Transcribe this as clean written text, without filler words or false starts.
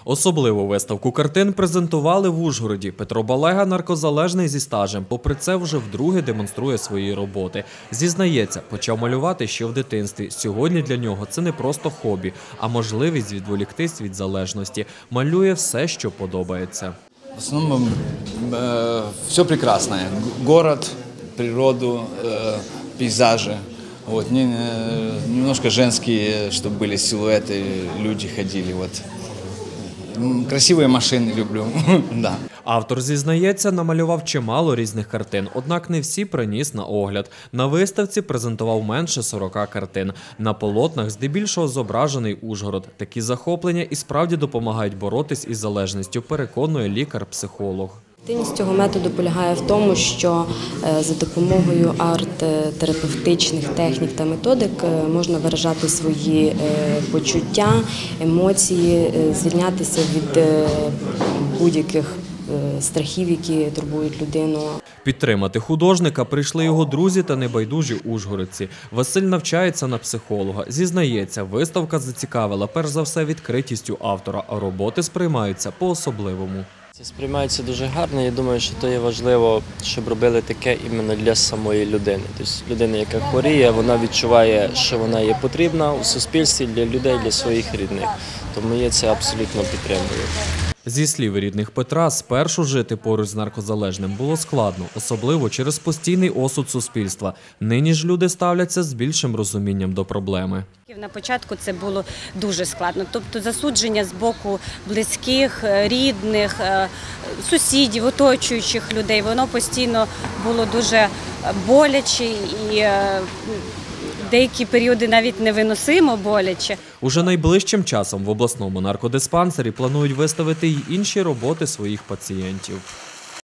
Особливу виставку картин презентували в Ужгороді. Петро Балега – наркозалежний зі стажем. Попри це, вже вдруге демонструє свої роботи. Зізнається, почав малювати ще в дитинстві. Сьогодні для нього це не просто хобі, а можливість відволіктись від залежності. Малює все, що подобається. В основном все прекрасное. Город, природу, пейзажи. Вот. Немножко женские, чтобы были силуэты, люди ходили. Вот. Красивые машины люблю. Да. Автор зізнається, намалював чимало різних картин, однак не всі приніс на огляд. На виставці презентував менше 40 картин. На полотнах здебільшого зображений Ужгород. Такі захоплення і справді допомагають боротись із залежністю, переконує лікар-психолог. Цінність цього методу полягає в тому, що за допомогою арт-терапевтичних технік та методик можна виражати свої почуття, емоції, звільнятися від будь-яких страхів, які турбують людину. Підтримати художника прийшли його друзі та небайдужі ужгородці. Василь навчається на психолога. Зізнається, виставка зацікавила перш за все відкритістю автора, а роботи сприймаються по-особливому. Це сприймається дуже гарно. Я думаю, що то є важливо, щоб робили таке іменно для самої людини. Тобто людина, яка хворіє, вона відчуває, що вона є потрібна у суспільстві для людей, для своїх рідних. Тому я це абсолютно підтримую. Зі слів рідних Петра, спершу жити поруч з наркозалежним було складно, особливо через постійний осуд суспільства. Нині ж люди ставляться з більшим розумінням до проблеми. На початку це було дуже складно, тобто засудження з боку близьких, рідних, сусідів, оточуючих людей, воно постійно було дуже боляче і деякі періоди навіть невиносимо боляче. Уже найближчим часом в обласному наркодиспансері планують виставити й інші роботи своїх пацієнтів.